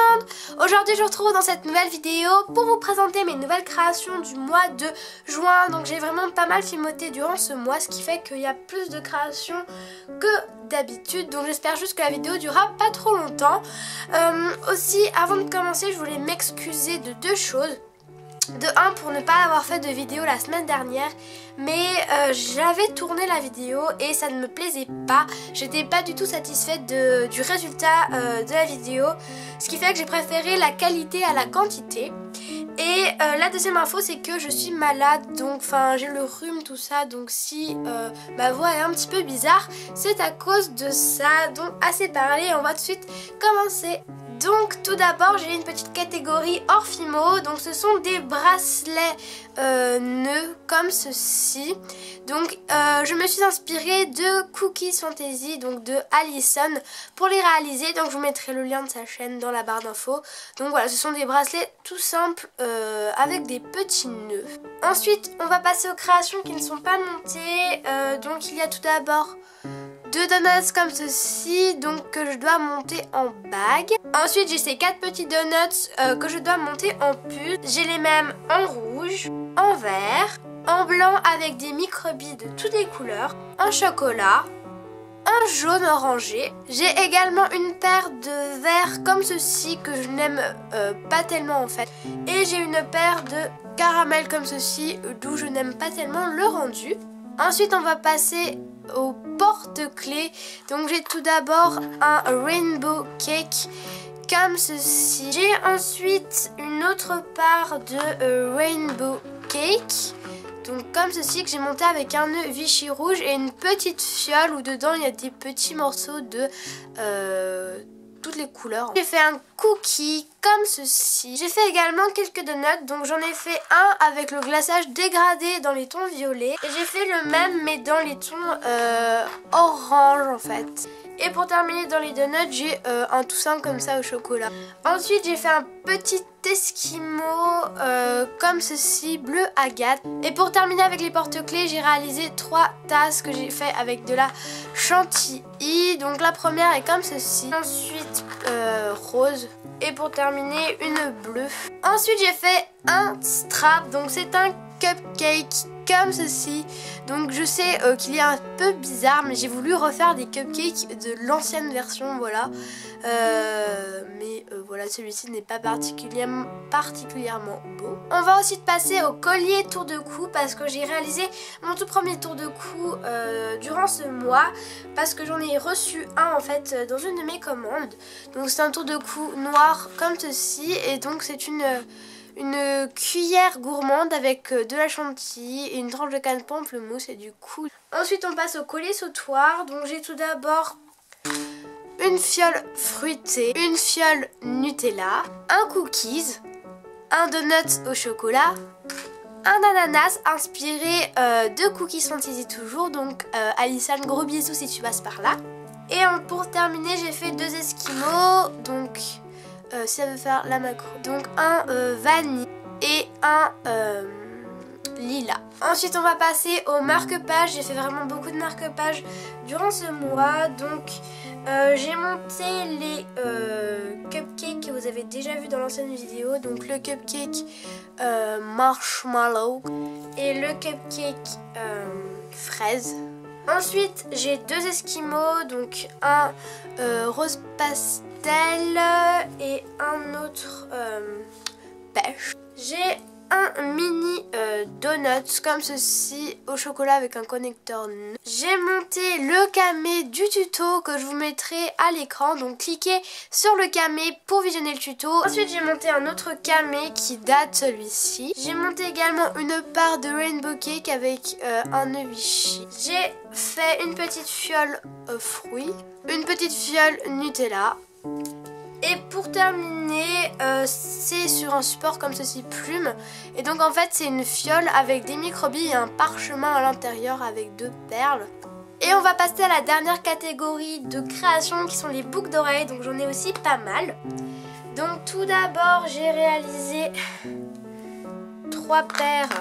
monde! Aujourd'hui je vous retrouve dans cette nouvelle vidéo pour vous présenter mes nouvelles créations du mois de juin. Donc j'ai vraiment pas mal filmoté durant ce mois, ce qui fait qu'il y a plus de créations que d'habitude. Donc j'espère juste que la vidéo durera pas trop longtemps. Aussi, avant de commencer, je voulais m'excuser de deux choses. De un, pour ne pas avoir fait de vidéo la semaine dernière, mais j'avais tourné la vidéo et ça ne me plaisait pas. J'étais pas du tout satisfaite du résultat de la vidéo, ce qui fait que j'ai préféré la qualité à la quantité. Et la deuxième info, c'est que je suis malade, donc j'ai le rhume, tout ça, donc si ma voix est un petit peu bizarre, c'est à cause de ça. Donc assez parlé, on va tout de suite commencer. Donc tout d'abord j'ai une petite catégorie Orfimo, donc ce sont des bracelets nœuds comme ceci. Donc je me suis inspirée de Cookies Fantasy, donc de Alison pour les réaliser. Donc je vous mettrai le lien de sa chaîne dans la barre d'infos. Donc voilà, ce sont des bracelets tout simples avec des petits nœuds. Ensuite on va passer aux créations qui ne sont pas montées. Donc il y a tout d'abord deux donuts comme ceci, donc que je dois monter en bague. Ensuite j'ai ces 4 petits donuts que je dois monter en puce. J'ai les mêmes en rouge, en vert, en blanc avec des microbilles de toutes les couleurs, en chocolat, en jaune orangé. J'ai également une paire de verres comme ceci que je n'aime pas tellement en fait. Et j'ai une paire de caramel comme ceci d'où je n'aime pas tellement le rendu. Ensuite on va passer au porte-clés. Donc j'ai tout d'abord un rainbow cake comme ceci. J'ai ensuite une autre part de rainbow cake, donc comme ceci, que j'ai monté avec un nœud Vichy rouge et une petite fiole où dedans il y a des petits morceaux de toutes les couleurs. J'ai fait un cookie comme ceci. J'ai fait également quelques donuts, donc j'en ai fait un avec le glaçage dégradé dans les tons violets et j'ai fait le même mais dans les tons orange en fait. Et pour terminer dans les donuts, j'ai un tout simple comme ça au chocolat. Ensuite j'ai fait un petit esquimau comme ceci, bleu agate. Et pour terminer avec les porte-clés, j'ai réalisé 3 tasses que j'ai fait avec de la chantilly. Donc la première est comme ceci, ensuite rose, et pour terminer une bleue. Ensuite j'ai fait un strap, donc c'est un cupcake comme ceci. Donc je sais qu'il est un peu bizarre, mais j'ai voulu refaire des cupcakes de l'ancienne version, voilà. Voilà, celui-ci n'est pas particulièrement beau. On va ensuite passer au collier tour de cou, parce que j'ai réalisé mon tout premier tour de cou durant ce mois, parce que j'en ai reçu un en fait dans une de mes commandes. Donc c'est un tour de cou noir comme ceci, et donc c'est une cuillère gourmande avec de la chantilly et une tranche de canne pamplemousse et du coup. Ensuite on passe au collier sautoir. Donc j'ai tout d'abord une fiole fruitée, une fiole Nutella, un cookies, un donut au chocolat, un ananas inspiré de Cookies Fantasy toujours. Donc Alison, gros bisous si tu passes par là. Et pour terminer j'ai fait 2 esquimaux, donc si ça veut faire la macro. Donc un vanille et un lilas. Ensuite on va passer au marque-page. J'ai fait vraiment beaucoup de marque-page durant ce mois. Donc j'ai monté les cupcakes que vous avez déjà vu dans l'ancienne vidéo. Donc le cupcake marshmallow et le cupcake fraise. Ensuite j'ai 2 esquimaux, donc un rose pastel et un autre pêche. J'ai un mini donut comme ceci au chocolat avec un connecteur nœud. J'ai monté le camé du tuto que je vous mettrai à l'écran, donc cliquez sur le camé pour visionner le tuto. Ensuite j'ai monté un autre camé qui date celui-ci. J'ai monté également une part de rainbow cake avec un nœud Vichy. J'ai fait une petite fiole fruits, une petite fiole Nutella. Et pour terminer, c'est sur un support comme ceci, plume. Et donc en fait c'est une fiole avec des microbilles et un parchemin à l'intérieur avec 2 perles. Et on va passer à la dernière catégorie de création qui sont les boucles d'oreilles. Donc j'en ai aussi pas mal. Donc tout d'abord j'ai réalisé 3 paires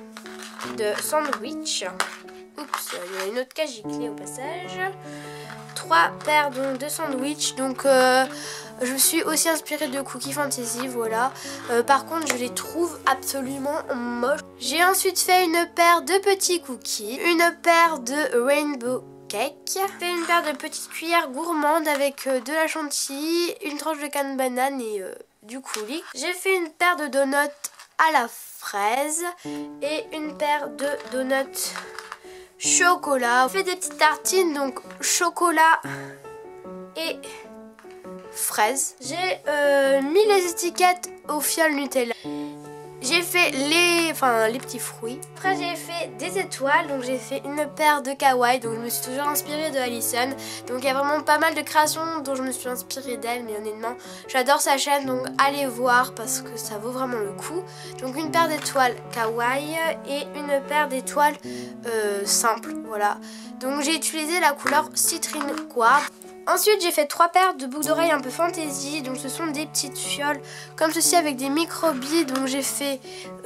de sandwich. Oups, il y a une autre cage giclée au passage. 3 paires de sandwichs. Donc je me suis aussi inspirée de Cookie Fantasy, voilà. Par contre je les trouve absolument moches. J'ai ensuite fait une paire de petits cookies, une paire de Rainbow Cake. J'ai fait une paire de petites cuillères gourmandes avec de la chantilly, une tranche de canne banane et du coulis. J'ai fait une paire de donuts à la fraise et une paire de donuts chocolat. J'ai fait des petites tartines, donc chocolat et fraise. J'ai mis les étiquettes au fioul Nutella. J'ai fait les petits fruits. Après j'ai fait des étoiles, donc j'ai fait une paire de kawaii, donc je me suis toujours inspirée de Alison. Donc il y a vraiment pas mal de créations dont je me suis inspirée d'elle, mais honnêtement j'adore sa chaîne, donc allez voir parce que ça vaut vraiment le coup. Donc une paire d'étoiles kawaii et une paire d'étoiles simples, voilà. Donc j'ai utilisé la couleur Citrine Quartz. Ensuite j'ai fait 3 paires de boucles d'oreilles un peu fantasy, donc ce sont des petites fioles comme ceci avec des micro-billes. Donc j'ai fait,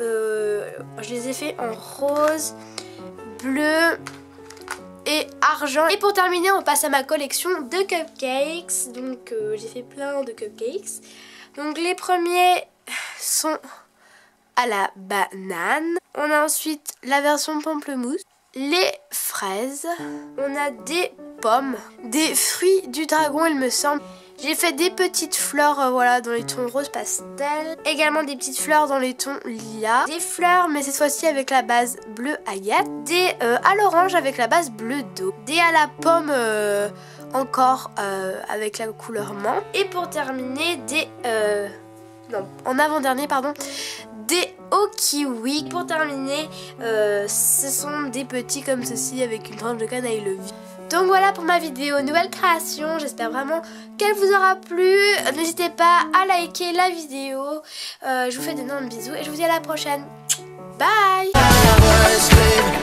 je les ai fait en rose, bleu et argent. Et pour terminer on passe à ma collection de cupcakes. Donc j'ai fait plein de cupcakes. Donc les premiers sont à la banane. On a ensuite la version pamplemousse, les fraises, on a des pommes, des fruits du dragon il me semble. J'ai fait des petites fleurs voilà, dans les tons rose pastel, également des petites fleurs dans les tons lilas, des fleurs mais cette fois-ci avec la base bleu agate, des à l'orange avec la base bleu d'eau, des à la pomme encore avec la couleur menthe, et pour terminer des non, en avant-dernier pardon, des au kiwi. Pour terminer, ce sont des petits comme ceci avec une tranche de canne à levier. Donc voilà pour ma vidéo nouvelle création, j'espère vraiment qu'elle vous aura plu. N'hésitez pas à liker la vidéo. Je vous fais d'énormes bisous et je vous dis à la prochaine. Bye.